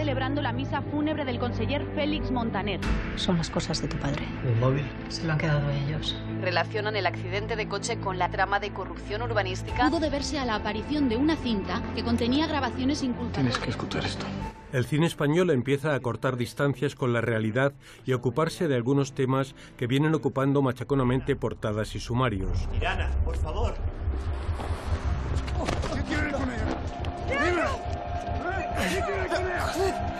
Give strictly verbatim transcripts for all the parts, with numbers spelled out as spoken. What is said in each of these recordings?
celebrando la misa fúnebre del conseller Félix Montaner. Son las cosas de tu padre. ¿El móvil? Se lo han quedado ellos. Relacionan el accidente de coche con la trama de corrupción urbanística. Pudo deberse a la aparición de una cinta que contenía grabaciones inculpatorias. Tienes que escuchar esto. El cine español empieza a cortar distancias con la realidad y a ocuparse de algunos temas que vienen ocupando machaconamente portadas y sumarios. Mirana, por favor. ¿Qué tienes con ella? ¡Dime! ¿Qué tienes con ella?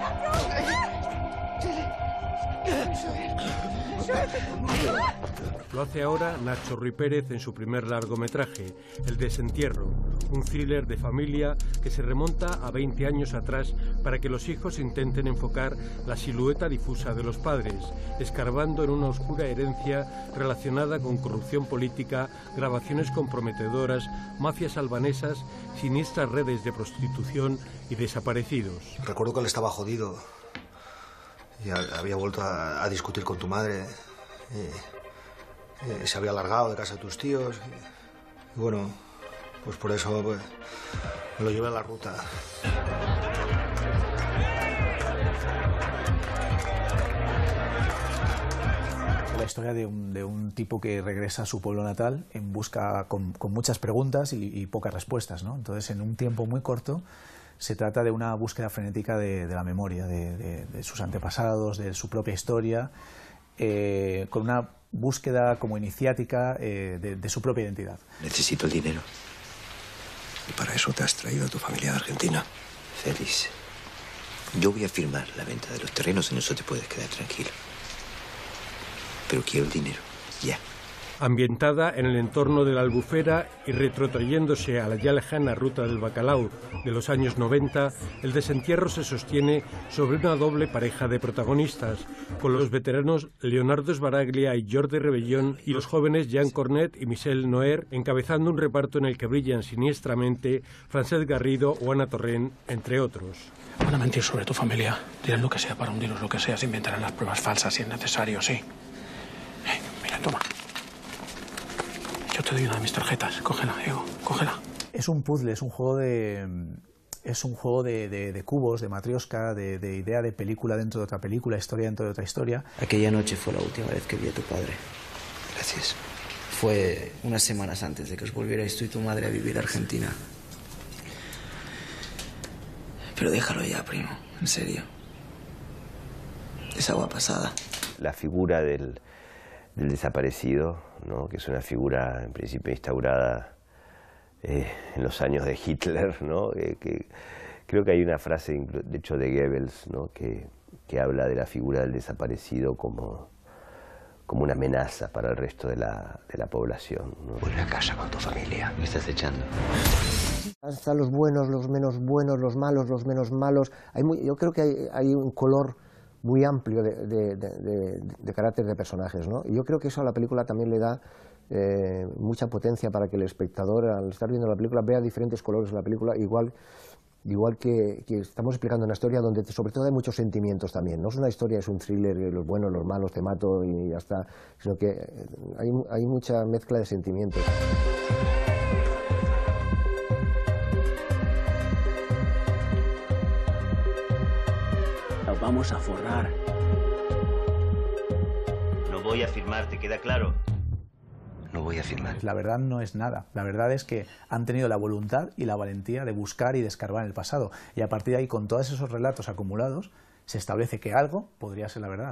Lo hace ahora Nacho Ruy Pérez en su primer largometraje, El desentierro, un thriller de familia que se remonta a veinte años atrás para que los hijos intenten enfocar la silueta difusa de los padres, escarbando en una oscura herencia relacionada con corrupción política, grabaciones comprometedoras, mafias albanesas, siniestras redes de prostitución y desaparecidos. Recuerdo que él estaba jodido y había vuelto a, a discutir con tu madre. Y, y se había largado de casa de tus tíos. Y, y bueno, pues por eso pues, me lo llevé a la ruta. La historia de un, de un tipo que regresa a su pueblo natal en busca con, con muchas preguntas y, y pocas respuestas, ¿no? Entonces, en un tiempo muy corto, se trata de una búsqueda frenética de, de la memoria, de, de, de sus antepasados, de su propia historia, eh, con una búsqueda como iniciática eh, de, de su propia identidad. Necesito el dinero. Y para eso te has traído a tu familia de Argentina. Félix, yo voy a firmar la venta de los terrenos, en eso te puedes quedar tranquilo. Pero quiero el dinero, ya. Ambientada en el entorno de la Albufera y retrotrayéndose a la ya lejana ruta del bacalao de los años noventa, El desentierro se sostiene sobre una doble pareja de protagonistas, con los veteranos Leonardo Sbaraglia y Jordi Rebellón y los jóvenes Jean Cornet y Michel Noer, encabezando un reparto en el que brillan siniestramente Francesc Garrido o Ana Torrent, entre otros. Van a mentir sobre tu familia. Dirán lo que sea para hundiros, lo que sea. Se inventarán las pruebas falsas si es necesario, sí. Hey, mira, toma. Yo te doy una de mis tarjetas. Cógela, Diego, cógela. Es un puzzle, es un juego de... Es un juego de, de, de cubos, de matrioska, de, de idea de película dentro de otra película, historia dentro de otra historia. Aquella noche fue la última vez que vi a tu padre. Gracias. Fue unas semanas antes de que os volvierais tú y tu madre a vivir a Argentina. Pero déjalo ya, primo, en serio. Es agua pasada. La figura del, del desaparecido, ¿no? Que es una figura en principio instaurada eh, en los años de Hitler, ¿no? Eh, que creo que hay una frase, de hecho, de Goebbels, ¿no? que, que habla de la figura del desaparecido como, como una amenaza para el resto de la, de la población, ¿no? Vuelve a casa con tu familia. Me estás echando. Están los buenos, los menos buenos, los malos, los menos malos. Hay muy, yo creo que hay, hay un color muy amplio de, de, de, de, de carácter de personajes, ¿no? Y yo creo que eso a la película también le da eh, mucha potencia para que el espectador, al estar viendo la película, vea diferentes colores en la película, igual, igual que, que estamos explicando una historia donde sobre todo hay muchos sentimientos también. No es una historia, es un thriller, los buenos, los malos, te mato y ya está, sino que hay, hay mucha mezcla de sentimientos. Vamos a forrar. No voy a firmar, ¿te queda claro? No voy a firmar. La verdad no es nada. La verdad es que han tenido la voluntad y la valentía de buscar y de escarbar en el pasado. Y a partir de ahí, con todos esos relatos acumulados, se establece que algo podría ser la verdad.